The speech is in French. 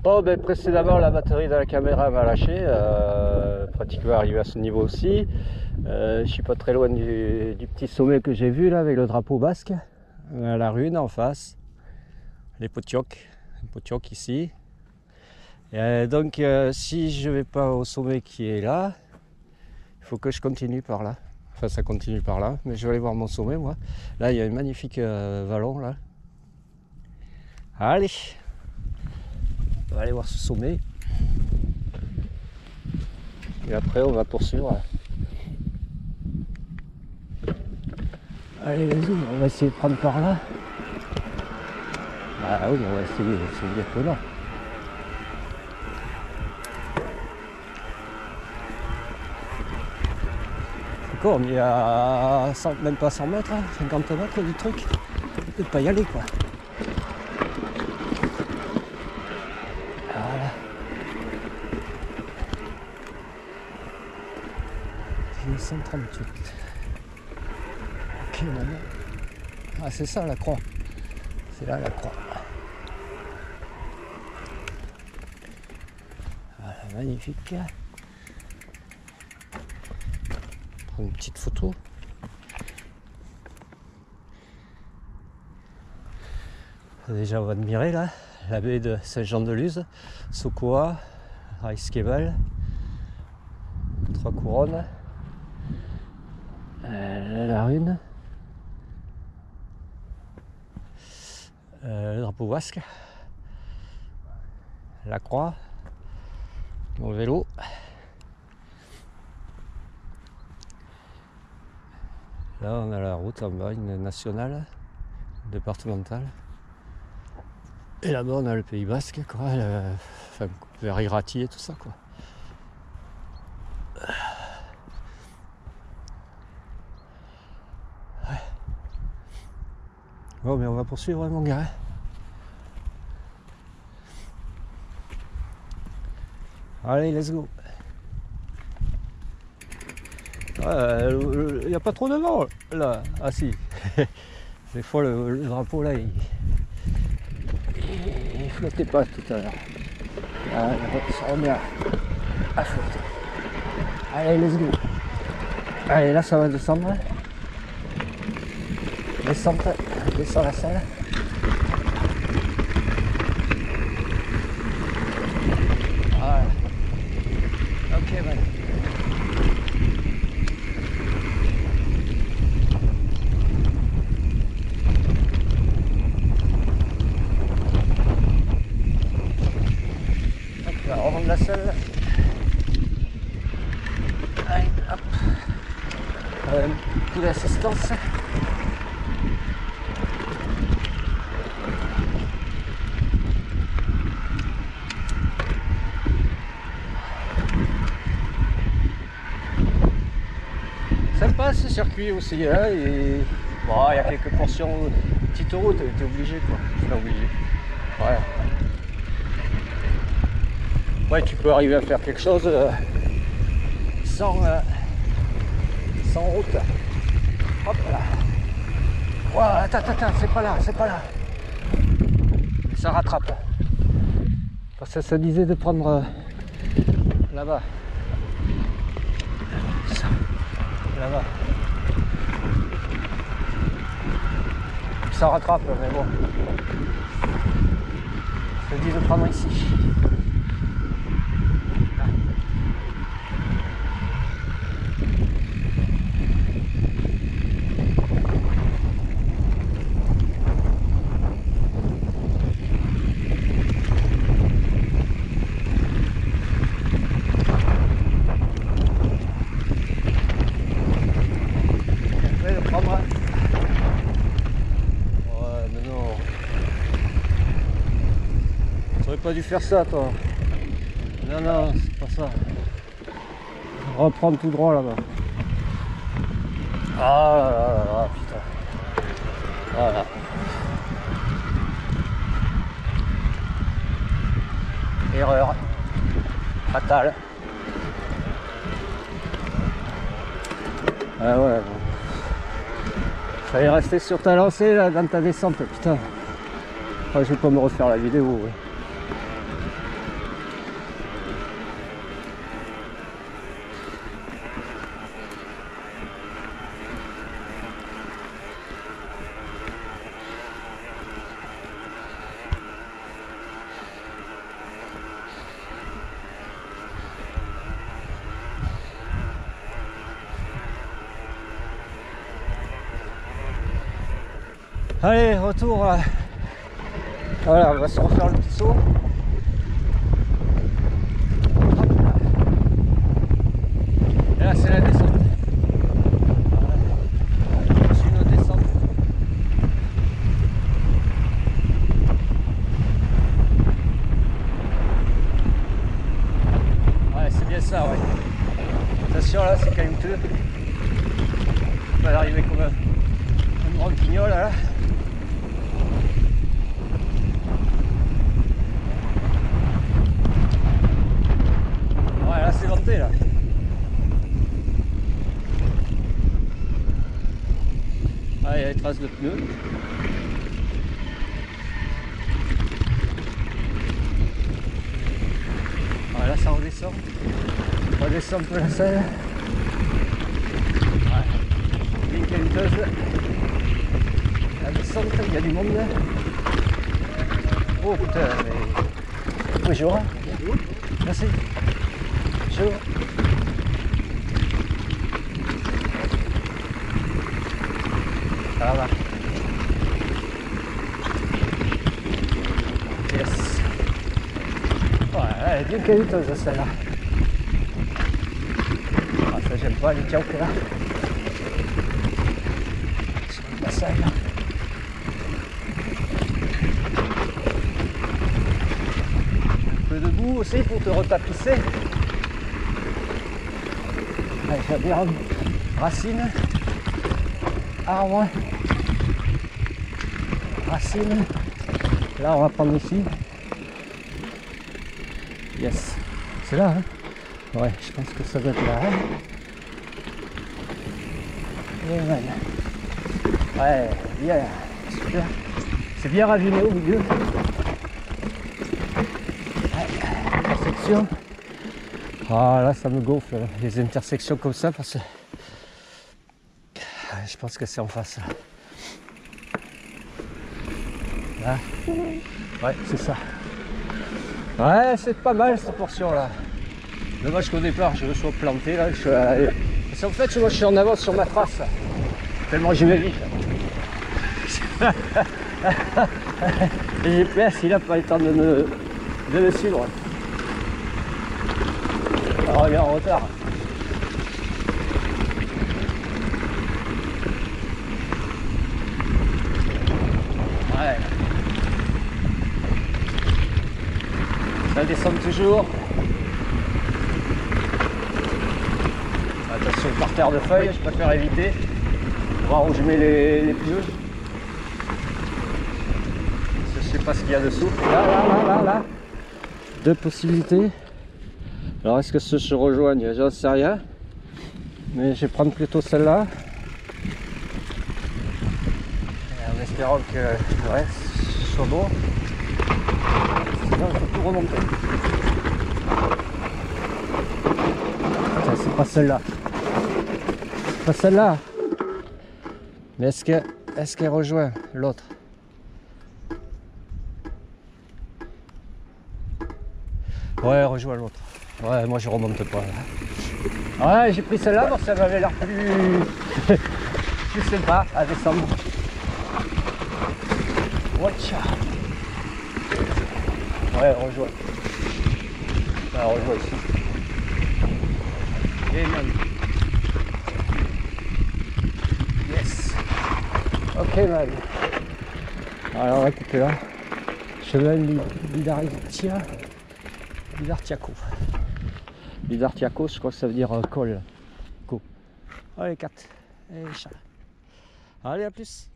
Bon, ben, précédemment, la batterie de la caméra m'a lâché, pratiquement arrivé à ce niveau aussi. Je suis pas très loin du petit sommet que j'ai vu là avec le drapeau basque, la rune en face, les Potiocs ici. Et donc, si je vais pas au sommet qui est là, il faut que je continue par là. Enfin, ça continue par là, mais je vais aller voir mon sommet moi. Là, il y a un magnifique vallon là. Allez! On va aller voir ce sommet et après on va poursuivre. Allez vas-y, on va essayer de prendre par là. Ah oui, on va essayer d'être là. C'est quoi, on est à 100, même pas 100 mètres, 50 mètres du truc. On peut pas y aller quoi. Voilà. 138. Ok, maintenant. Ah, c'est ça la croix. C'est là la croix. Voilà, magnifique. Prendre une petite photo. Déjà, on va admirer là la baie de Saint-Jean-de-Luz, Sokoa, Reiskebel, Trois Couronnes. La rune, le drapeau basque, la croix, mon vélo, là on a la route en bas, une nationale, départementale, et là-bas on a le Pays Basque, quoi, enfin, vers Irati et tout ça quoi. Bon, mais on va poursuivre mon gars. Allez, let's go. Il n'y a pas trop de vent là. Ah si. Des fois le drapeau là il flottait pas tout à l'heure. Il se remet à flotter. Allez, let's go. Allez, là ça va descendre. Descends la salle. Voilà. Ok, man. Hop là, on rentre la salle. Allez, hop. Coup d'assistance. Sympa ce circuit aussi, hein, et bon, il y a quelques portions, petite route, t'es obligé quoi, t'es obligé. Ouais. Ouais, tu peux arriver à faire quelque chose sans route. Hop là. Ouais, attends, c'est pas là. Mais ça rattrape. Parce que ça disait de prendre là-bas. Là-bas. Ça rattrape, mais bon. Je te dis de prendre ici. Pas dû faire ça toi. Non, c'est pas ça. Reprendre tout droit là-bas. Ah là, putain. Voilà. Erreur. Fatale. Ah ouais, bon. Fallait rester sur ta lancée là dans ta descente, putain. Enfin, je vais pas me refaire la vidéo. Ouais. Allez, retour. Voilà, on va se refaire le petit saut. Et là, c'est la descente. Voilà. C'est une descente. Ouais, c'est bien ça, ouais. Attention, là, c'est caillouteux. On va arriver comme un grand guignol, là. Ouais, là, c'est venté, là. Ah, il y a les traces de pneus. Ah, là, ça redescend. On redescend un peu la selle. Ouais. Bien caillouteuse. La descente, il y a du monde là. Oh putain, mais... Bonjour. Merci. Bonjour. Ça va. Yes. Ouais, elle est bien caillouteuse celle-là. Ah, ça j'aime pas les tiens là. C'est pas ça là. Un peu debout aussi pour te retapisser. Allez, j'ai bien racine. Arbre. Racine. Là on va prendre ici. Yes. C'est là hein. Ouais, je pense que ça doit être là. Hein. Et man. Ouais, bien. Super. C'est bien raviné au milieu. Ouais, intersection. Ah là ça me gonfle les intersections comme ça parce que je pense que c'est en face. Là. Ouais, c'est ça. Ouais, c'est pas mal cette portion là. Dommage qu'au départ je sois planté là. Parce qu'en fait moi je suis en avance sur ma trace. Tellement j'y vais vite. Le GPS il a pas le temps de me suivre. Alors il est en retard. Ouais. Ça descend toujours. Attention par terre de feuilles, je préfère éviter. Voir où je mets les pneus. Je sais pas ce qu'il y a dessous. Là. Deux possibilités. Alors est-ce que ceux se rejoignent? J'en sais rien. Mais je vais prendre plutôt celle-là. En espérant que ouais, ce soit bon. Sinon je vais tout remonter. C'est pas celle-là. Pas celle-là. Mais est-ce qu'elle rejoint l'autre? Ouais, elle rejoint l'autre. Ouais, moi je remonte pas. Là. Ouais, j'ai pris celle-là parce que ça m'avait l'air plus... plus sympa à descendre. Watcha. Ouais, elle rejoint. Elle rejoint ici. Et même. Yes. Ok, man. Alors, on va couper là. Chemin Bidartiaco. Bidartiaco, je crois que ça veut dire col. Allez, 4. Et chat. Allez, à plus.